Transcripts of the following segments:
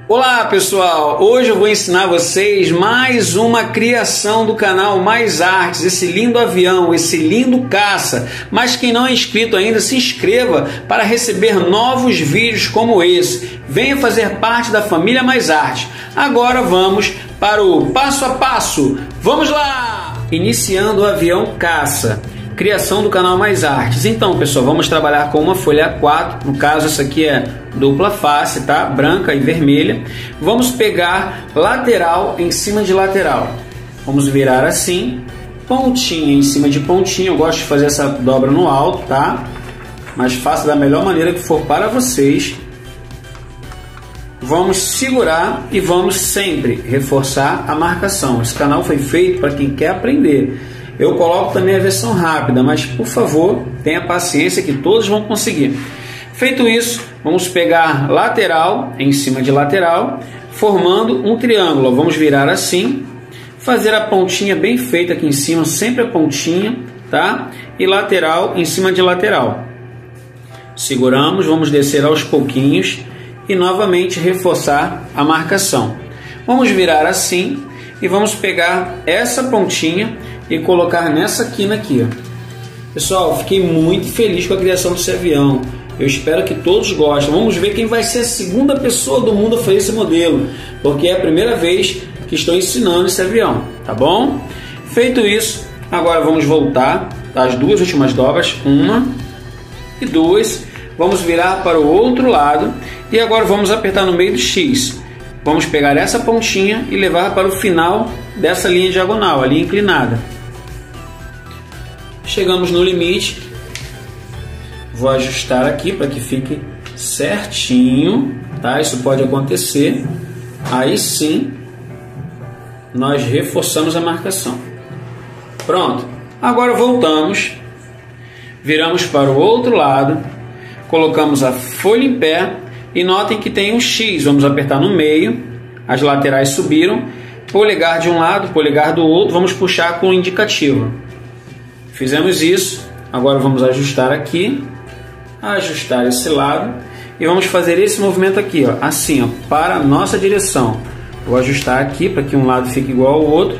Olá pessoal, hoje eu vou ensinar vocês mais uma criação do canal Mais Artes, esse lindo avião, esse lindo caça. Mas quem não é inscrito ainda, se inscreva para receber novos vídeos como esse. Venha fazer parte da família Mais Artes. Agora vamos para o passo a passo. Vamos lá! Iniciando o avião caça. Criação do canal Mais Artes. Então, pessoal, vamos trabalhar com uma folha A4. No caso, essa aqui é dupla face, tá? Branca e vermelha. Vamos pegar lateral em cima de lateral. Vamos virar assim, pontinha em cima de pontinha. Eu gosto de fazer essa dobra no alto, tá? Mas faça da melhor maneira que for para vocês. Vamos segurar e vamos sempre reforçar a marcação. Esse canal foi feito para quem quer aprender. Eu coloco também a versão rápida, mas por favor, tenha paciência que todos vão conseguir. Feito isso, vamos pegar lateral em cima de lateral, formando um triângulo. Vamos virar assim, fazer a pontinha bem feita aqui em cima, sempre a pontinha, tá? E lateral em cima de lateral. Seguramos, vamos descer aos pouquinhos e novamente reforçar a marcação. Vamos virar assim e vamos pegar essa pontinha e colocar nessa quina aqui, ó. Pessoal, fiquei muito feliz com a criação desse avião. Eu espero que todos gostem. Vamos ver quem vai ser a segunda pessoa do mundo a fazer esse modelo, porque é a primeira vez que estou ensinando esse avião, tá bom? Feito isso, agora vamos voltar às duas últimas dobras, uma e duas. Vamos virar para o outro lado e agora vamos apertar no meio do X. Vamos pegar essa pontinha e levar para o final dessa linha diagonal, a linha inclinada. Chegamos no limite. Vou ajustar aqui para que fique certinho, tá? Isso pode acontecer. Aí sim, nós reforçamos a marcação. Pronto. Agora voltamos, viramos para o outro lado, colocamos a folha em pé e notem que tem um X. Vamos apertar no meio, as laterais subiram, polegar de um lado, polegar do outro, vamos puxar com o indicativo. Fizemos isso, agora vamos ajustar aqui, ajustar esse lado e vamos fazer esse movimento aqui, ó, assim, ó, para a nossa direção. Vou ajustar aqui para que um lado fique igual ao outro.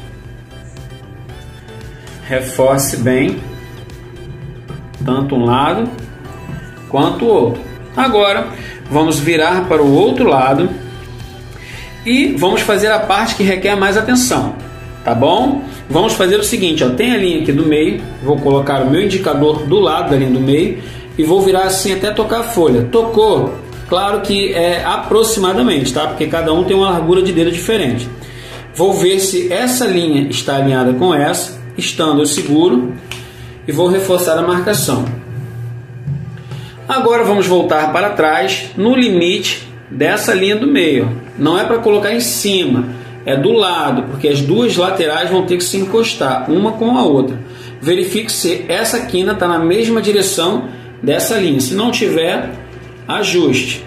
Reforce bem, tanto um lado quanto o outro. Agora vamos virar para o outro lado e vamos fazer a parte que requer mais atenção, tá bom? Vamos fazer o seguinte, ó, tem a linha aqui do meio, vou colocar o meu indicador do lado da linha do meio e vou virar assim até tocar a folha. Tocou, claro que é aproximadamente, tá? Porque cada um tem uma largura de dedo diferente. Vou ver se essa linha está alinhada com essa, estando eu seguro e vou reforçar a marcação. Agora vamos voltar para trás no limite dessa linha do meio. Não é para colocar em cima, é do lado, porque as duas laterais vão ter que se encostar uma com a outra. Verifique se essa quina está na mesma direção dessa linha. Se não tiver, ajuste.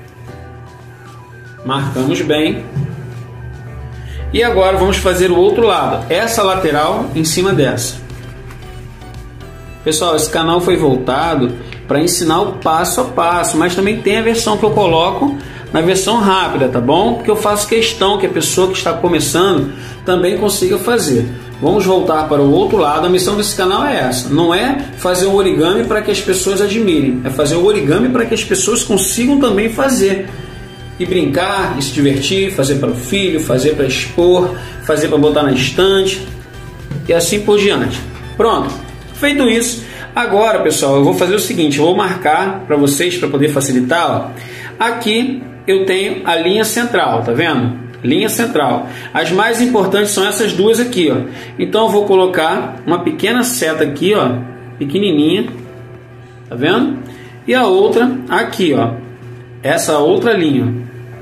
Marcamos bem. E agora vamos fazer o outro lado. Essa lateral em cima dessa. Pessoal, esse canal foi voltado para ensinar o passo a passo, mas também tem a versão que eu coloco na versão rápida, tá bom? Porque eu faço questão que a pessoa que está começando também consiga fazer. Vamos voltar para o outro lado. A missão desse canal é essa. Não é fazer o origami para que as pessoas admirem. É fazer o origami para que as pessoas consigam também fazer. E brincar, e se divertir, fazer para o filho, fazer para expor, fazer para botar na estante e assim por diante. Pronto. Feito isso, agora, pessoal, eu vou fazer o seguinte. Eu vou marcar para vocês, para poder facilitar, ó. Aqui eu tenho a linha central, tá vendo? Linha central. As mais importantes são essas duas aqui, ó. Então eu vou colocar uma pequena seta aqui, ó, pequenininha, tá vendo? E a outra aqui, ó, essa outra linha.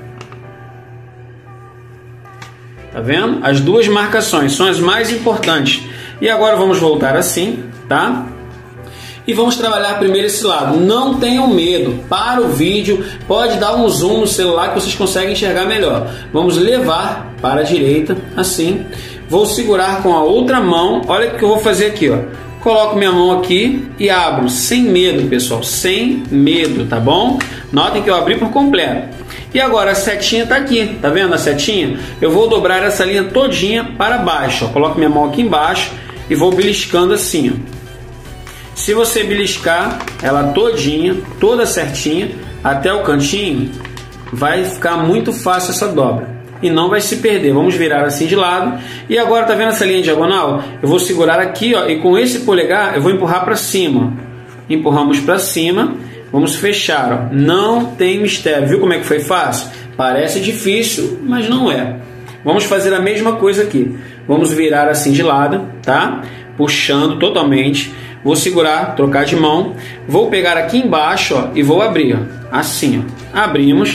Tá vendo? As duas marcações são as mais importantes. E agora vamos voltar assim, tá? E vamos trabalhar primeiro esse lado. Não tenham medo. Para o vídeo, pode dar um zoom no celular que vocês conseguem enxergar melhor. Vamos levar para a direita, assim. Vou segurar com a outra mão. Olha o que eu vou fazer aqui, ó. coloco minha mão aqui e abro sem medo, pessoal, sem medo, tá bom? Notem que eu abri por completo. E agora a setinha tá aqui, tá vendo a setinha? Eu vou dobrar essa linha todinha para baixo, ó. Coloco minha mão aqui embaixo e vou beliscando assim, ó. Se você beliscar ela todinha, toda certinha, até o cantinho, vai ficar muito fácil essa dobra e não vai se perder. Vamos virar assim de lado. E agora, tá vendo essa linha diagonal? Eu vou segurar aqui, ó, e com esse polegar eu vou empurrar para cima. Empurramos para cima, vamos fechar, ó. Não tem mistério. Viu como é que foi fácil? Parece difícil, mas não é. Vamos fazer a mesma coisa aqui. Vamos virar assim de lado, tá? Puxando totalmente. Vou segurar, trocar de mão. Vou pegar aqui embaixo, ó, e vou abrir, ó, assim, ó. Abrimos.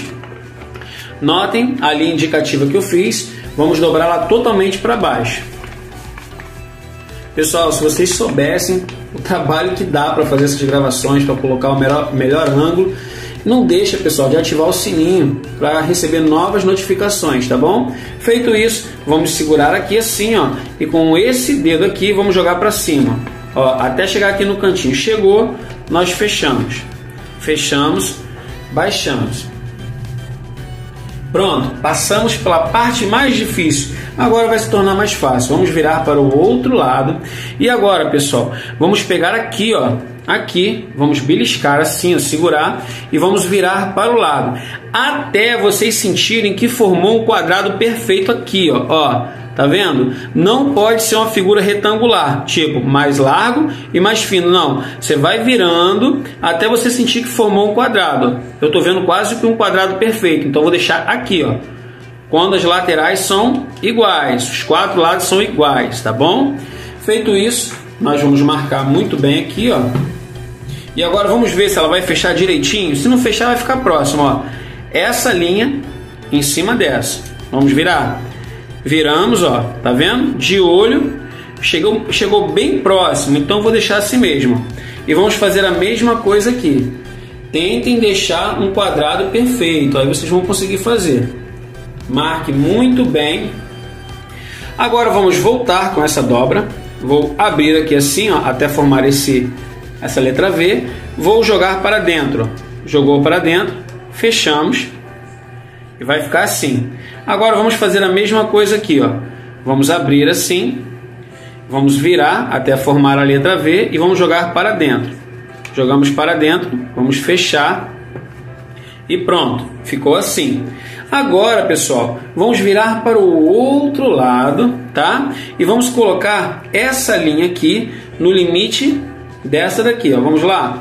Notem a linha indicativa que eu fiz. Vamos dobrá-la totalmente para baixo. Pessoal, se vocês soubessem o trabalho que dá para fazer essas gravações, para colocar o melhor ângulo, não deixa, pessoal, de ativar o sininho para receber novas notificações, tá bom? Feito isso, vamos segurar aqui assim, ó, e com esse dedo aqui vamos jogar para cima, ó, até chegar aqui no cantinho. Chegou, nós fechamos. Fechamos, baixamos. Pronto, passamos pela parte mais difícil. Agora vai se tornar mais fácil. Vamos virar para o outro lado. E agora, pessoal, vamos pegar aqui, ó, aqui, vamos beliscar assim, ó, segurar, e vamos virar para o lado, até vocês sentirem que formou um quadrado perfeito aqui, ó, ó. Tá vendo? Não pode ser uma figura retangular, tipo mais largo e mais fino, não. Você vai virando até você sentir que formou um quadrado. Eu tô vendo quase que um quadrado perfeito, então vou deixar aqui, ó. Quando as laterais são iguais, os quatro lados são iguais, tá bom? Feito isso, nós vamos marcar muito bem aqui, ó. E agora vamos ver se ela vai fechar direitinho. Se não fechar, vai ficar próximo, ó. Essa linha em cima dessa. Vamos virar. Viramos, ó, tá vendo? De olho, chegou bem próximo, então vou deixar assim mesmo. E vamos fazer a mesma coisa aqui. Tentem deixar um quadrado perfeito, aí vocês vão conseguir fazer. Marque muito bem. Agora vamos voltar com essa dobra. Vou abrir aqui assim, ó, até formar essa letra V. Vou jogar para dentro. Jogou para dentro, fechamos. E vai ficar assim. Agora vamos fazer a mesma coisa aqui, ó. Vamos abrir assim, vamos virar até formar a letra V e vamos jogar para dentro. Jogamos para dentro, vamos fechar e pronto, ficou assim. Agora, pessoal, vamos virar para o outro lado, tá? E vamos colocar essa linha aqui no limite dessa daqui, ó. Vamos lá.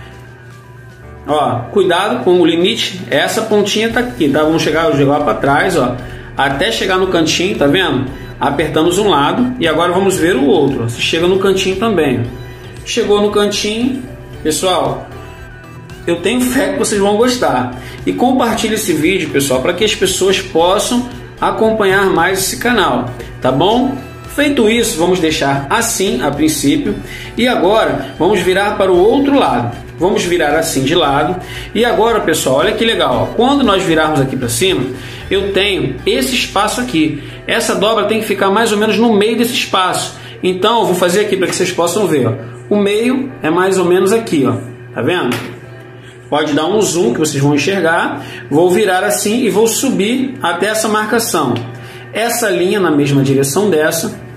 Ó, cuidado com o limite, essa pontinha tá aqui, tá? Vamos jogar para trás, ó, até chegar no cantinho, tá vendo? Apertamos um lado e agora vamos ver o outro, ó. Se chega no cantinho também. Chegou no cantinho, pessoal, eu tenho fé que vocês vão gostar. E compartilhe esse vídeo, pessoal, para que as pessoas possam acompanhar mais esse canal, tá bom? Feito isso, vamos deixar assim a princípio. E agora vamos virar para o outro lado. Vamos virar assim de lado. E agora, pessoal, olha que legal, ó. Quando nós virarmos aqui para cima, eu tenho esse espaço aqui. Essa dobra tem que ficar mais ou menos no meio desse espaço. Então eu vou fazer aqui para que vocês possam ver, ó. O meio é mais ou menos aqui, ó. Tá vendo? Pode dar um zoom que vocês vão enxergar. Vou virar assim e vou subir até essa marcação. Essa linha na mesma direção dessa.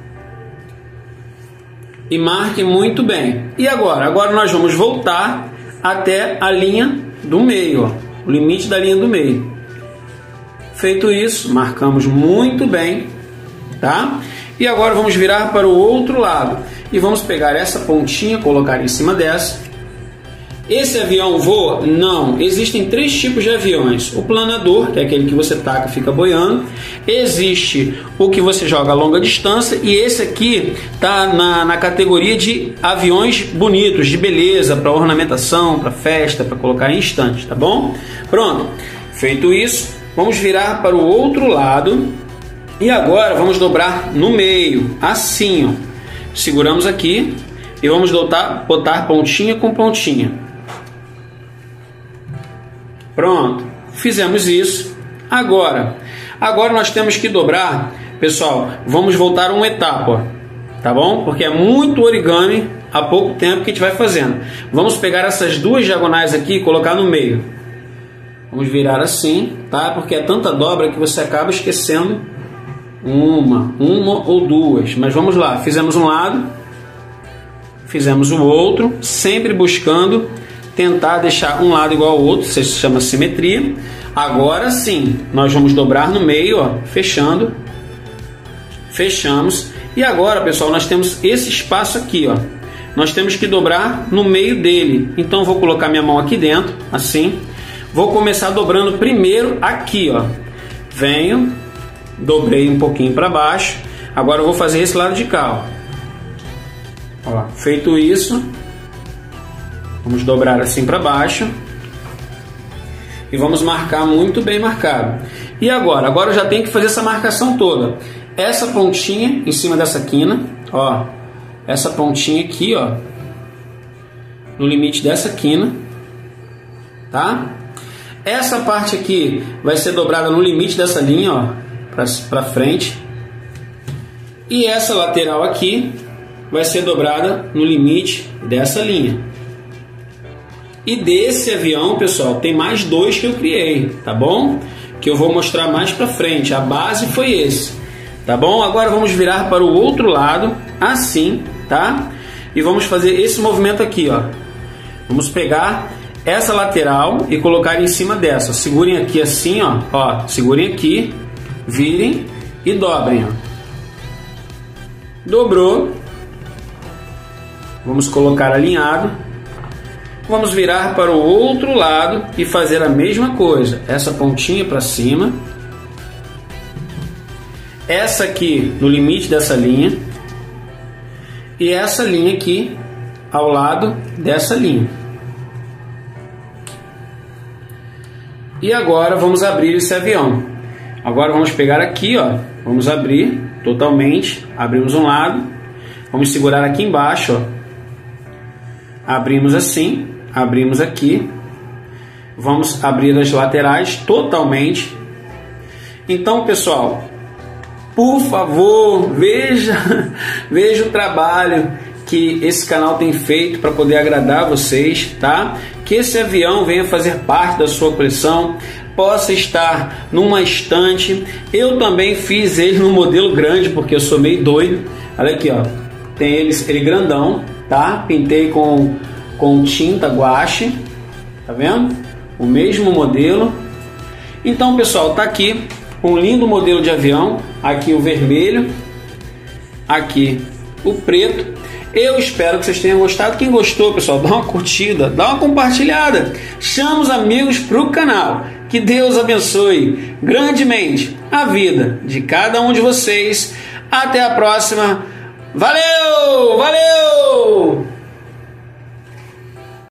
E marque muito bem. E agora? Agora nós vamos voltar até a linha do meio, ó, o limite da linha do meio. Feito isso, marcamos muito bem, tá? E agora vamos virar para o outro lado. E vamos pegar essa pontinha, colocar em cima dessa. Esse avião voa? Não. Existem três tipos de aviões. O planador, que é aquele que você taca e fica boiando. Existe o que você joga a longa distância. E esse aqui está na categoria de aviões bonitos, de beleza, para ornamentação, para festa, para colocar em estantes, tá bom? Pronto. Feito isso, vamos virar para o outro lado. E agora vamos dobrar no meio, assim, ó. Seguramos aqui e vamos botar pontinha com pontinha. Pronto, fizemos isso. Agora nós temos que dobrar, pessoal, vamos voltar uma etapa, ó. tá bom? Porque é muito origami há pouco tempo que a gente vai fazendo. Vamos pegar essas duas diagonais aqui e colocar no meio. Vamos virar assim, tá? Porque é tanta dobra que você acaba esquecendo uma ou duas. Mas vamos lá, fizemos um lado, fizemos o outro, sempre buscando tentar deixar um lado igual ao outro, isso se chama simetria. Agora sim, nós vamos dobrar no meio, ó, fechando, fechamos. E agora, pessoal, nós temos esse espaço aqui, ó. Nós temos que dobrar no meio dele. Então eu vou colocar minha mão aqui dentro, assim. Vou começar dobrando primeiro aqui, ó. Venho, dobrei um pouquinho para baixo. Agora eu vou fazer esse lado de cá, ó. Ó, feito isso, vamos dobrar assim para baixo. E vamos marcar muito bem marcado. E agora? Agora eu já tenho que fazer essa marcação toda. Essa pontinha em cima dessa quina, ó. Essa pontinha aqui, ó. No limite dessa quina, tá? Essa parte aqui vai ser dobrada no limite dessa linha, ó, para frente. E essa lateral aqui vai ser dobrada no limite dessa linha. E desse avião, pessoal, tem mais dois que eu criei, tá bom? Que eu vou mostrar mais para frente. A base foi esse, tá bom? Agora vamos virar para o outro lado, assim, tá? E vamos fazer esse movimento aqui, ó. Vamos pegar essa lateral e colocar em cima dessa. Segurem aqui assim, ó. Ó, segurem aqui, virem e dobrem, ó. Dobrou. Vamos colocar alinhado. Vamos virar para o outro lado e fazer a mesma coisa. Essa pontinha para cima. Essa aqui no limite dessa linha. E essa linha aqui ao lado dessa linha. E agora vamos abrir esse avião. Agora vamos pegar aqui, ó. Vamos abrir totalmente. Abrimos um lado. Vamos segurar aqui embaixo, ó. Abrimos assim, abrimos aqui, vamos abrir as laterais totalmente. Então, pessoal, por favor, veja o trabalho que esse canal tem feito para poder agradar vocês, tá? Que esse avião venha fazer parte da sua coleção, possa estar numa estante. Eu também fiz ele no modelo grande, porque eu sou meio doido. Olha aqui, ó, tem ele grandão. Tá? Pintei com tinta guache, tá vendo? O mesmo modelo. Então, pessoal, tá aqui um lindo modelo de avião. Aqui o vermelho, aqui o preto. Eu espero que vocês tenham gostado. Quem gostou, pessoal, dá uma curtida, dá uma compartilhada, chama os amigos pro canal. Que Deus abençoe grandemente a vida de cada um de vocês. Até a próxima. Valeu! Valeu!